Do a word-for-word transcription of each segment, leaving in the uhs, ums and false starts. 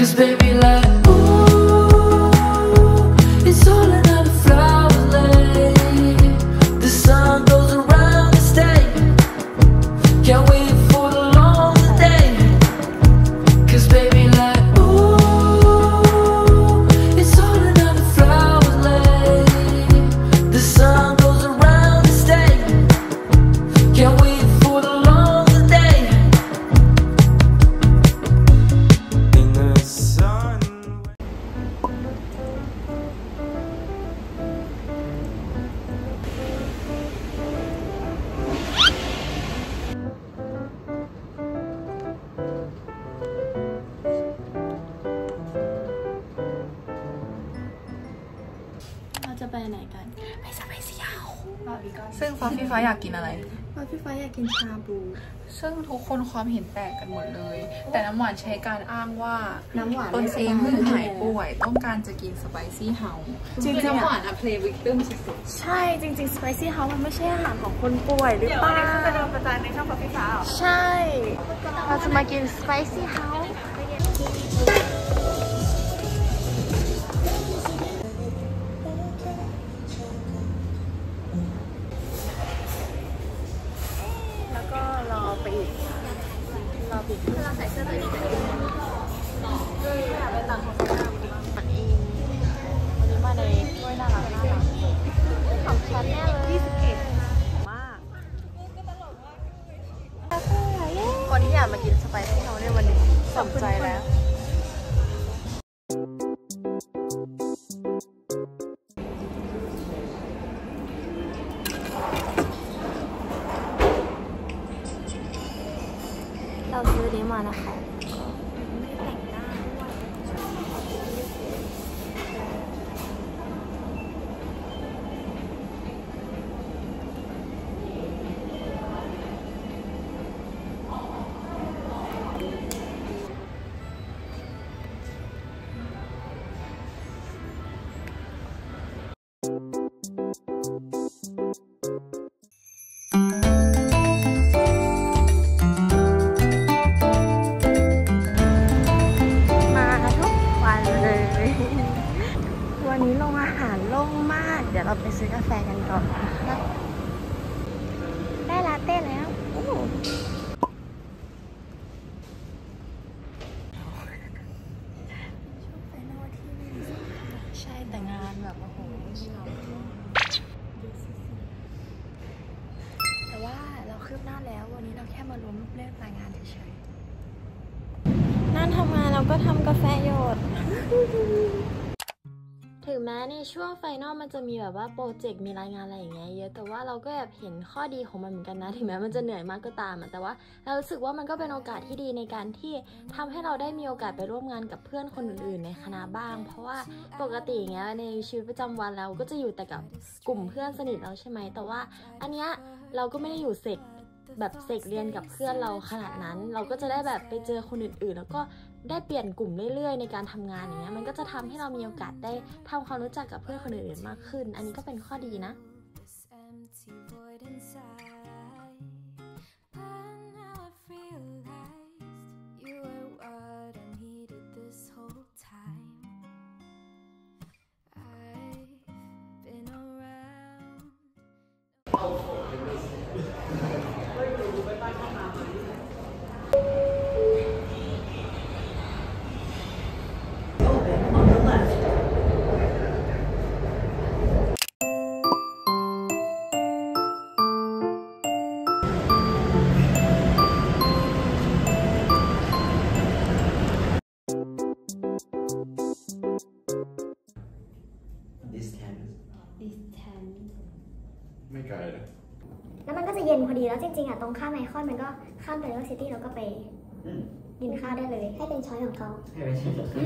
Cause baby like ooh, it's all another flower lay. The sun goes around and stay. Can't wait for the long day. Cause baby like ooh, it's all another flower lay. The sun goes around and stay. Can't wait for the long day. In the sun. เราจะไปไหนกันไปสไปซี่เฮาส์ซึ่งฟ้าพี่ฟ้าอยากกินอะไรฟ้าพี่ฟ้าอยากกินชาบูซึ่งทุกคนความเห็นแตกกันหมดเลย แต่น้ำหวานใช้การอ้างว่าน้ำหวานตนเองเพิ่งหายป่วยต้องการจะกินสไปซี่เฮาส์จริงๆน้ำหวานอะเพลย์วิกตึมสุดๆใช่จริงๆสไปซี่เฮาส์มันไม่ใช่อาหารของคนป่วยหรือเปล่าเดี๋ยวอันนี้คือเป็นประจานในช่องฟ้าพี่ฟ้าใช่เราจะมากินสไปซี่เฮาส์แล้วก็รอไปอีกรออีกเราใส่เสื้อตัวนี้กันด้วยอยากไปต่างของสนามมันเองวันนี้มาในด้วยน่ารักน่ารักของฉันแน่เลยยี่สิบเอ็ดมากคนที่อยากมากินสไปซี่เฮาส์ในวันนี้สนใจแล้วเราซื้อนี้มานะคะไม่แต่งหน้าวันนี้โรงอาหารโล่งมากเดี๋ยวเราไปซื้อกาแฟกันก่อนนะคะได้ลาเต้แล้วใช่แต่งานแบบโอ้โหแต่ว่าเราคืบหน้าแล้ววันนี้เราแค่มาล้มเลิกรายงานเฉยๆนั่นทำงานเราก็ทำกาแฟหยดถึงแม้ในช่วงไฟนอลมันจะมีแบบว่าโปรเจกต์มีรายงานอะไรอย่างเงี้ยเยอะแต่ว่าเราก็แบบเห็นข้อดีของมันเหมือนกันนะถึงแม้มันจะเหนื่อยมากก็ตามแต่ว่าเรารู้สึกว่ามันก็เป็นโอกาสที่ดีในการที่ทำให้เราได้มีโอกาสไปร่วมงานกับเพื่อนคนอื่นๆในคณะบ้างเพราะว่าปกติอย่างเงี้ยในชีวิตประจำวันเราก็จะอยู่แต่กับกลุ่มเพื่อนสนิทเราใช่ไหมแต่ว่าอันเนี้ยเราก็ไม่ได้อยู่เสกแบบเสกเรียนกับเพื่อนเราขนาดนั้นเราก็จะได้แบบไปเจอคนอื่นๆแล้วก็ได้เปลี่ยนกลุ่มเรื่อยๆในการทำงานอย่างเงี้ยมันก็จะทำให้เรามีโอกาสได้ทำความรู้จักกับเพื่อนคนอื่นๆมากขึ้นอันนี้ก็เป็นข้อดีนะไม่ไกลเลยแล้วมันก็จะเย็นพอดีแล้วจริงๆอ่ะตรงข้ามไอคอนมันก็ข้ามไปแล้วซิตี้เราก็ไปกินข้าวได้เลยให้เป็นช้อยของเขาให้เป็นช้อยของเขา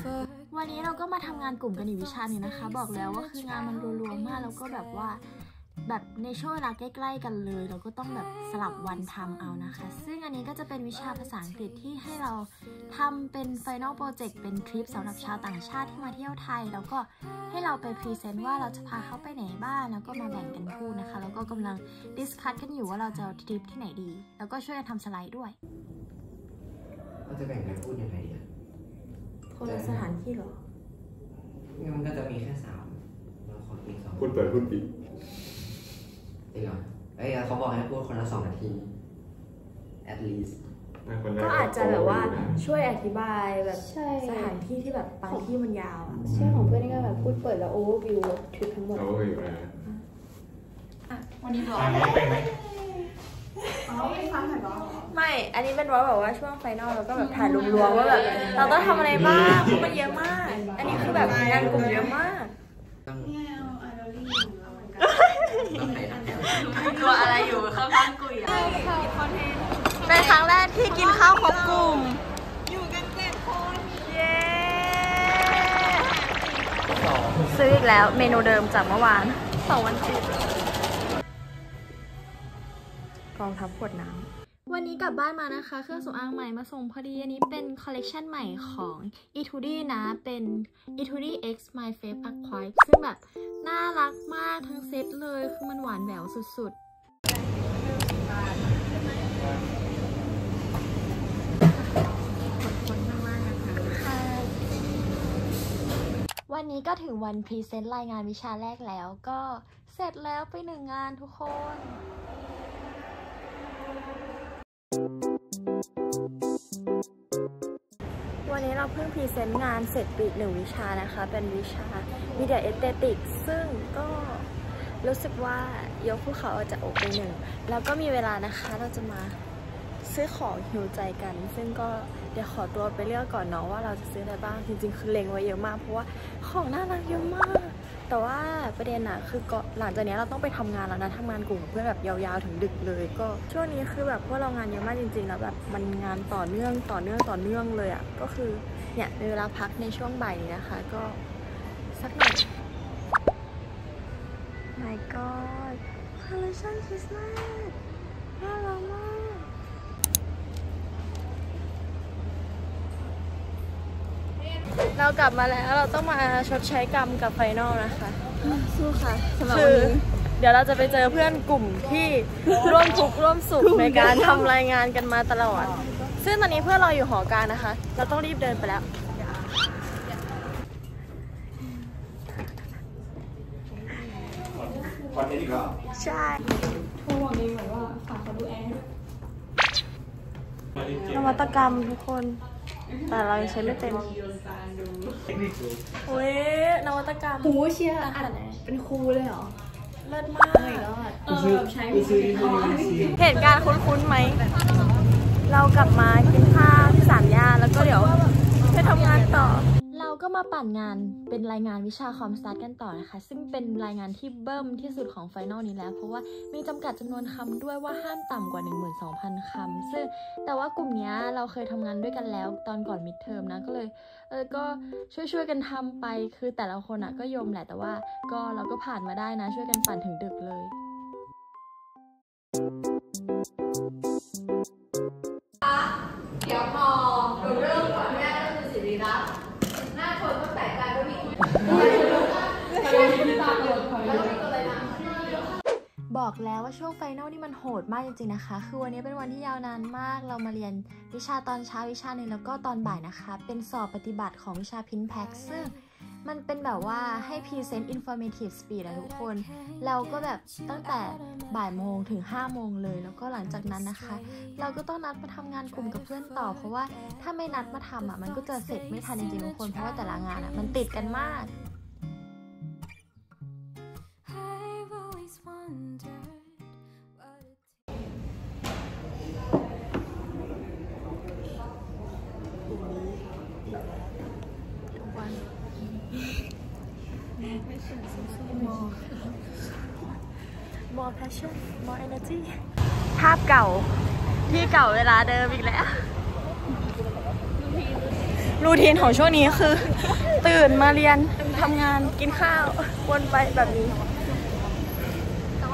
วันนี้เราก็มาทำงานกลุ่มกันอีกวิชาหนึ่งนะคะบอกแล้วว่าคืองานมันรัวๆมากแล้วก็แบบว่าแบบในช่วงเวลาใกล้ๆกันเลยเราก็ต้องแบบสลับวันทำเอานะคะซึ่งอันนี้ก็จะเป็นวิชาภาษาอังกฤษที่ให้เราทำเป็น Final Project เป็นทริปสำหรับชาวต่างชาติที่มาเที่ยวไทยแล้วก็ให้เราไปพรีเซนต์ว่าเราจะพาเขาไปไหนบ้างแล้วก็มาแบ่งกันพูดนะคะแล้วก็กำลังดิสคัสกันอยู่ว่าเราจะทริปที่ไหนดีแล้วก็ช่วยกันทำสไลด์ด้วยเราจะแบ่งกันพูดยังไงดีคนละสถานที่หรองั้นมันก็จะมีแค่สามเราขออีกสองพูดเปิดพูดปิดจริงเหรอเอ้ยเขาบอกให้พูดคนละสองนาที at least ก็อาจจะแบบว่าช่วยอธิบายแบบสถานที่ที่แบบบางที่มันยาวใช่ของเพื่อนนี่ก็แบบพูดเปิดแล้วโอเวอร์วิวทริปทั้งหมดโอเวอร์วิวอะไรวันนี้บล็อกเป็นไหมอ๋อไม่ฟังหน่อยบล็อกไม่อันนี้เป็นว่าแบบว่าช่วงไฟนอลเราก็แบบถ่ายรวมๆว่าแบบเราต้องทำอะไรบ้างเพราะมันเยอะมากอันนี้คือแบบงานกลุ่มเยอะมากกลัวอะไรอยู่ข้างๆกุยอ่ะเป็นครั้งแรกที่กินข้าวครบกลุ่มอยู่กันเจ็ดคนเย้ซื้ออีกแล้วเมนูเดิมจากเมื่อวานสองวันติดกองทัพขวดน้ำวันนี้กลับบ้านมานะคะเครื่องสำอางใหม่มาส่งพอดีอันนี้เป็นคอลเลกชันใหม่ของ Etude นะเป็น Etude X My Face Aqua ซึ่งแบบน่ารักมากทั้งเซตเลยคือมันหวานแหววสุดๆวันนี้ก็ถึงวันพรีเซนต์รายงานวิชาแรกแล้วก็เสร็จแล้วไปหนึ่งงานทุกคนวันนี้เราเพิ่งพรีเซนต์งานเสร็จปีหนึ่งวิชานะคะเป็นวิชา Media Aesthetics ซึ่งก็รู้สึกว่ายกภูเขาออกจากอกไปหนึ่งแล้วก็มีเวลานะคะเราจะมาซื้อของหิวใจกันซึ่งก็เดี๋ยวขอตัวไปเลือกก่อนเนาะว่าเราจะซื้ออะไรบ้างจริงๆคือเล็งไว้เยอะมากเพราะว่าของน่ารักเยอะมากแต่ว่าประเด็นอะคือก็หลังจากนี้เราต้องไปทำงานแล้วนะทำงานกลุ่มเพื่อแบบยาวๆถึงดึกเลยก็ช่วงนี้คือแบบพวกเรางานเยอะมากจริงๆแล้วแบบมันงานต่อเนื่องต่อเนื่องต่อเนื่องเลยอะก็คือเนี่ยมีเวลาพักในช่วงบ่ายนี้นะคะก็สักหน่อย My God คอลเลคชั่นคริสต์มาสน่ารักมากเรากลับมาแล้วเราต้องมาชดใช้กรรมกับไฟนอลนะคะสู้ค่ะคือเดี๋ยวเราจะไปเจอเพื่อนกลุ่มที่ร่วมทุกข์ร่วมสุขในการทำรายงานกันมาตลอดซึ่งตอนนี้เพื่อนเราอยู่หอกลางนะคะเราต้องรีบเดินไปแล้วคอนเทนต์อีกแล้วใช่ทุกวันนี้เหมือนว่าฝากเขาดูแอร์นวัตกรรมทุกคนแต่เรายังใช้ไม่เต็มโอ้ยนวัตกรรมหูเชียร์อ่านเป็นครูเลยเหรอเลิศมากเออใช้เหตุการณ์คุ้นๆไหมเรากลับมากินข้าวที่สามย่านแล้วก็เดี๋ยวไปทำงานต่อเราก็มาปั่นงานเป็นรายงานวิชาคอมสตาร์ทกันต่อนะคะซึ่งเป็นรายงานที่เบิ้มที่สุดของไฟนอลนี้แล้วเพราะว่ามีจำกัดจำนวนคำด้วยว่าห้ามต่ำกว่า หนึ่งหมื่นสองพัน คำซึ่งแต่ว่ากลุ่มนี้เราเคยทำงานด้วยกันแล้วตอนก่อนมิดเทอมนะก็เลยเออก็ช่วยๆกันทำไปคือแต่ละคนอะก็ยมแหละแต่ว่าก็เราก็ผ่านมาได้นะช่วยกันปั่นถึงดึกเลยเดี๋ยวพอเราเริ่มก่อนแรกก็คือสิริรัตน์หน้าคนก็แตกกลายเป็นวิ่งบอกแล้วว่าช่วงไฟนอลนี่มันโหดมากจริงๆนะคะคือวันนี้เป็นวันที่ยาวนานมากเรามาเรียนวิชาตอนเช้าวิชาหนึ่งแล้วก็ตอนบ่ายนะคะเป็นสอบปฏิบัติของวิชาพินแพ็กซึ่งมันเป็นแบบว่าให้ present informative speech อะทุกคนเราก็แบบตั้งแต่บ่ายโมงถึงห้าโมงเลยแล้วก็หลังจากนั้นนะคะเราก็ต้องนัดมาทำงานกลุ่มกับเพื่อนต่อเพราะว่าถ้าไม่นัดมาทำอะมันก็จะเสร็จไม่ทันจริงๆทุกคนเพราะว่าแต่ละงานอะมันติดกันมากmore passion more energy ภาพเก่าที่เก่าเวลาเดิมอีกแล้วรูทีนของช่วงนี้คือตื่นมาเรียนทำงานกินข้าววนไปแบบนี้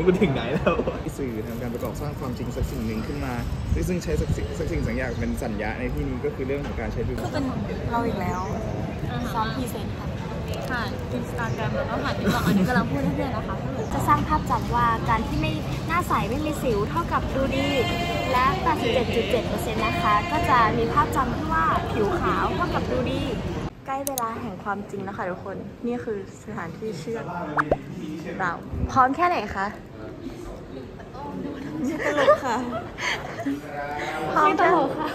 ว่ากูถึงไหนแล้วสื่อทำการประกอบสร้างความจริงสักสิ่งหนึ่งขึ้นมาซึ่งใช้สักสิ่งสักสิ่งสักอย่างเป็นสัญญาในที่นี้ก็คือเรื่องของการใช้ดูก็เป็นเราอีกแล้วซ้อมพรีเซนต์ค่ะผ่านอินสตาแกรมแล้วก็ผ่านติ๊กต็อกอันนี้กำลังพูดเรื่อยๆนะคะจะสร้างภาพจำว่าการที่ไม่หน้าใสไม่มีสิวเท่ากับดูดีและ แปดสิบเจ็ดจุดเจ็ดเปอร์เซ็นต์ นะคะก็จะมีภาพจำที่ว่าผิวขาวเท่ากับดูดีใกล้เวลาแห่งความจริงแล้วค่ะทุกคนนี่คือสถานที่เชื่อเราพร้อมแค่ไหนคะตลกค่ะพร้อมตลกค่ะ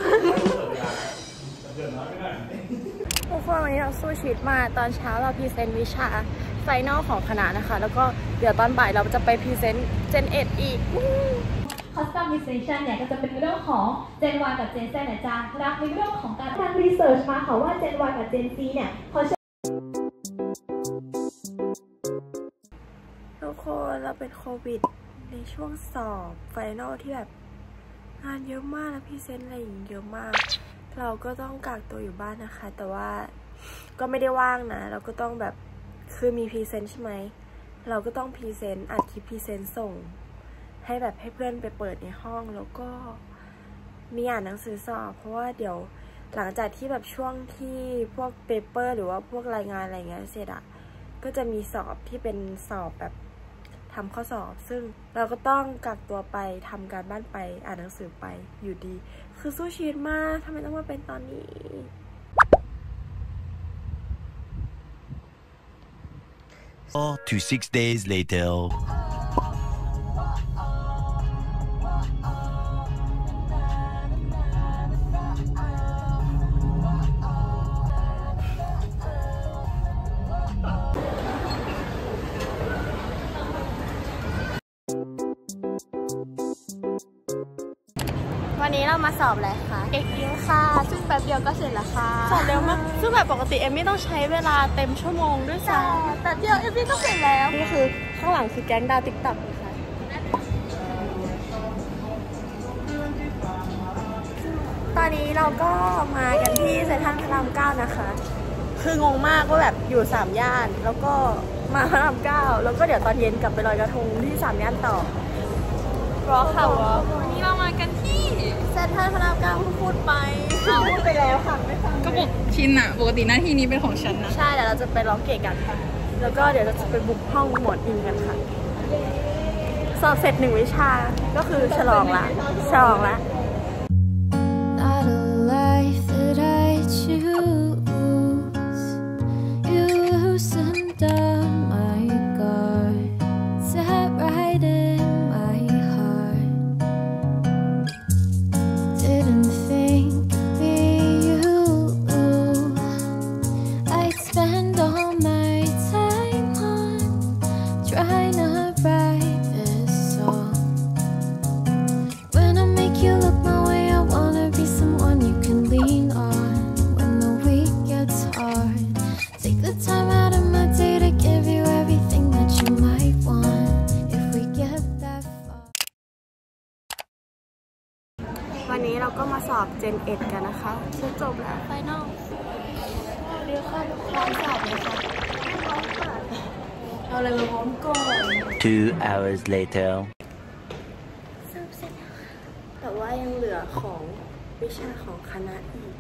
ทุกคนวันนี้เราสู้ชีวิตมาตอนเช้าเราพรีเซนต์วิชาไฟนอลของคณะนะคะแล้วก็เดี๋ยวตอนบ่ายเราจะไปพรีเซนต์เจนเอ็ดอีก Customization เนี่ยก็จะเป็นเรื่องของ Gen Y กับ Gen Z นะจ๊ะและในเรื่องของการทำรีเสิร์ชมาค่ะว่า Gen Y กับ Gen Z เนี่ยเขาจะทุกคนเราเป็นโควิดในช่วงสอบไฟนอลที่แบบงานเยอะมากและพรีเซนต์อะไรอย่างเยอะมากเราก็ต้องกักตัวอยู่บ้านนะคะแต่ว่าก็ไม่ได้ว่างนะเราก็ต้องแบบคือมีพรีเซนต์ใช่ไหมเราก็ต้องพรีเซนต์อัดคลิปพรีเซนต์ส่งให้แบบให้เพื่อนไปเปิดในห้องแล้วก็มีอ่านหนังสือสอบเพราะว่าเดี๋ยวหลังจากที่แบบช่วงที่พวกเปเปอร์หรือว่าพวกรายงานอะไรเงี้ยเสร็จอะก็จะมีสอบที่เป็นสอบแบบทำข้อสอบซึ่งเราก็ต้องกักตัวไปทำการบ้านไปอ่านหนังสือไปอยู่ดีคือสู้ชีวิตมากทำไมต้องมาเป็นตอนนี้ four to six days later วันนี้เรามาสอบอะไรคะเอกอิงค่ะซึ่งแป๊บเดียวก็เสร็จแล้วค่ะสอบเร็วมากซึ่งแบบปกติเอมมี่ต้องใช้เวลาเต็มชั่วโมงด้วยซ้ำแต่เดียวเอมมี่ก็เสร็จแล้วนี่คือข้างหลังคือแก๊งดาวติ๊กต็อกนะคะตอนนี้เราก็มากันที่เซ็นทรัลพระรามเก้านะคะคืองงมากว่าแบบอยู่สามย่านแล้วก็มาพระรามเก้าแล้วก็เดี๋ยวตอนเย็นกลับไปลอยกระทงที่สามย่านต่อรอค่ะวะวันนี้เรามากันที่เซ็นทรัลพระรามเก้าพูดไปพูดไปแล้วค่ะไม่ฟังก็บอกชินอะปกติหน้าที่นี้เป็นของฉันนะใช่เดี๋ยวเราจะไปร้องเกะกันค่ะแล้วก็เดี๋ยวเราจะไปบุกห้องหมวดอินกันค่ะสอบเสร็จหนึ่งวิชาก็คือฉลองละฉลองละ Not a life that I choose. You loosened up my guard, sat right in my heart. Didn't think it'd be you. I'd spend all my time on trying to write this song. When I make you look my way, I wanna be someone you can lean on when the week gets hard. Take the time out of my day to give you everything that you might want if we get that far. วันนี้เราก็มาสอบเจนเอ็ดกันนะคะจะจบแล้วไฟนอลเดี๋ยวค่ะพร้อมสอบเลยค่ะพร้อมค่ะเอาเลยมาพร้อมก่อน two hours later สอบเสร็จแล้วค่ะแต่ว่ายังเหลือของวิชาของคณะอีก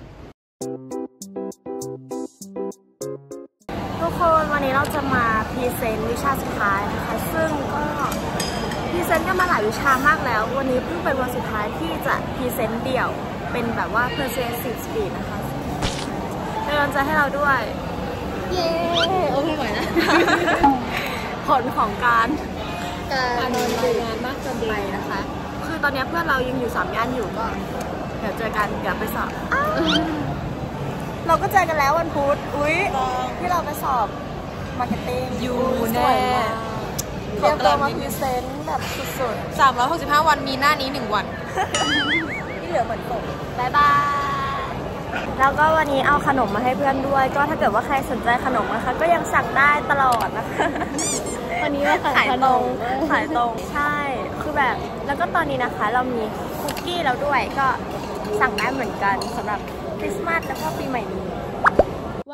ทุกคนวันนี้เราจะมาพรีเซนต์วิชาสุดท้ายนะคะซึ่งก็พรีเซนต์กันมาหลายวิชามากแล้ววันนี้เพิ่งเป็นวันสุดท้ายที่จะพรีเซนต์เดี่ยวเป็นแบบว่า persuasive speech นะคะเป็นกำลังใจให้เราด้วยเย้โอเคไหวนะ ผลของการการรายงานมากจนดีนะคะคือตอนนี้เพื่อนเรายังอยู่สามย่านอยู่ก็เดี๋ยวเจอกันเดี๋ยวไปสอบเราก็เจอกันแล้ววันพุธอุ้ยที่เราไปสอบมาร์เก็ตติ้งอยู่แน่เรียบร้อยมาพรีเซนต์แบบสุดๆสามร้อยหกสิบห้าวันมีหน้านี้หนึ่งวันที่เหลือเหมือนตกบายบายแล้วก็วันนี้เอาขนมมาให้เพื่อนด้วยก็ถ้าเกิดว่าใครสนใจขนมนะคะก็ยังสั่งได้ตลอดนะคะวันนี้เราขายตรงขายตรงใช่คือแบบแล้วก็ตอนนี้นะคะเรามีคุกกี้แล้วด้วยก็สั่งได้เหมือนกันสำหรับคริสต์มาสแล้วก็ปีใหม่นี้วัน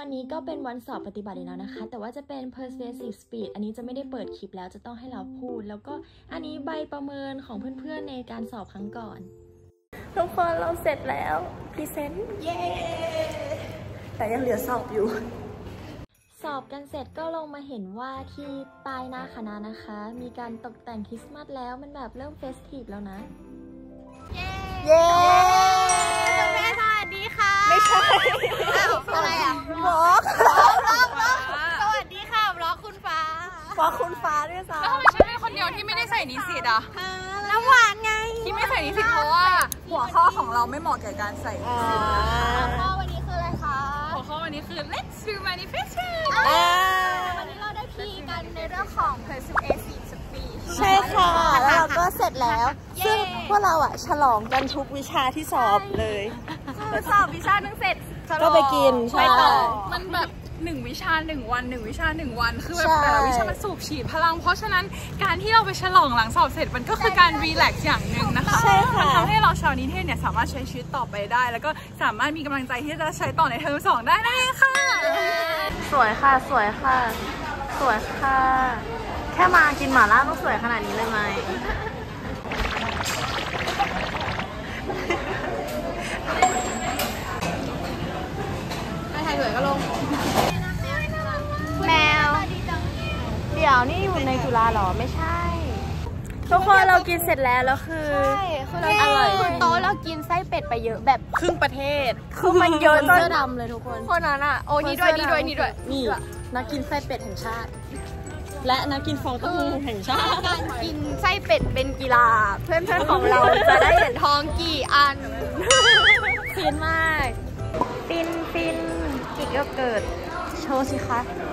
วันนี้ก็เป็นวันสอบปฏิบัติอีกแล้วนะคะแต่ว่าจะเป็น persuasive speech อันนี้จะไม่ได้เปิดคลิปแล้วจะต้องให้เราพูดแล้วก็อันนี้ใบประเมินของเพื่อนๆในการสอบครั้งก่อนทุกคนเราเสร็จแล้วพรีเซนต์เย้แต่ยังเหลือสอบอยู่สอบกันเสร็จก็ลงมาเห็นว่าที่ป้ายหน้าคณะนะคะมีการตกแต่งคริสต์มาสแล้วมันแบบเริ่มเฟสทีฟแล้วนะเย้เย้แม่สวัสดีค่ะไม่ใช่อะไรอ่ะบล็อกบล็อกบล็อกบล็อกสวัสดีค่ะบล็อกคุณฟ้าบล็อกคุณฟ้าด้วยซ้ำแล้วทำไมฉันเป็นคนเดียวที่ไม่ได้ใส่นิสิตอ่ะแล้วหวานไงที่ไม่ใส่นิสิตเพราะว่าหัวข้อของเราไม่เหมาะแก่การใส่นิสิตหัวข้อวันนี้คืออะไรคะหัวข้อวันนี้คือ let's do manifestation วันนี้เราได้พีกันในเรื่องของ persuasive speech ใช่ค่ะแล้วเราก็เสร็จแล้วซึ่งพวกเราอ่ะฉลองกันทุกวิชาที่สอบเลยสอบวิชาหนึ่งเสร็จก็ไปกินใช่มันแบบหนึ่งวิชาหนึ่งวันหนึ่งวิชาหนึ่งวันคือแบบแต่ละวิชามันสูบฉีดพลังเพราะฉะนั้นการที่เราไปฉลองหลังสอบเสร็จมันก็คือการรีแลกซ์อย่างหนึ่งนะคะมันทำให้เราชาวนิเทศเนี่ยสามารถใช้ชีวิตต่อไปได้แล้วก็สามารถมีกำลังใจที่จะใช้ต่อในเทอมสองได้นั่นเองค่ะสวยค่ะสวยค่ะสวยค่ะแค่มากินหม่าล่าต้องสวยขนาดนี้เลยไหมไม่ใครสวยก็ลงแมวเดี๋ยวนี่อยู่ในจุฬาหรอไม่ใช่ทุกคนเรากินเสร็จแล้วแล้วคือใช่คือเราอร่อยคือโต๊ะเรากินไส้เป็ดไปเยอะแบบครึ่งประเทศคือมันเยอะจนเสื้อดำเลยทุกคนคนนั้นอ่ะโอ้นี่ด้วยนี่ด้วยนี่ด้วยนี่นักกินไส้เป็ดแห่งชาติและนักกินฟองเต้าหู้แห่งชาติการกินไส้เป็ดเป็นกีฬาเพื่อนๆของเราจะได้เหรียญทองกี่อันฟินมากฟินฟินกิกก็เกิดโชว์สิคะ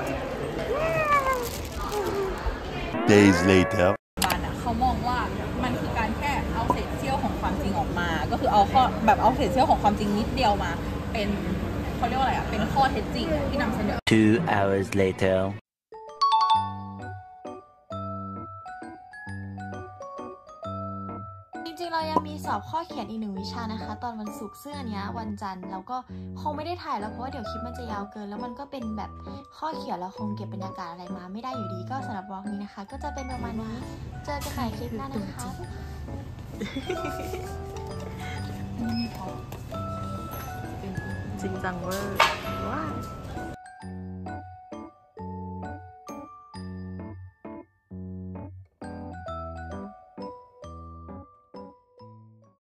Days later บ้านอ่ะเขามองว่ามันคือการแค่เอาเศษเสี้ยวของความจริงออกมาก็คือเอาข้อแบบเอาเศษเสี้ยวของความจริงนิดเดียวมาเป็นเขาเรียกว่าอะไรอ่ะเป็นข้อเท็จจริงที่นำเสนอ Two hours later จริงๆเรายังมีสอบข้อเขียนอีกหนึ่งวิชานะคะตอนวันศุกร์ซึ่งอันนี้วันจันทร์เราก็คงไม่ได้ถ่ายแล้วเพราะว่าเดี๋ยวคลิปมันจะยาวเกินแล้วมันก็เป็นแบบข้อเขียนเราคงเก็บบรรยากาศอะไรมาไม่ได้อยู่ดีก็สำหรับบล็อกนี้นะคะก็จะเป็นประมาณนี้เจอกันใหม่คลิปหน้านะคะจริงจังเวอร์ว้า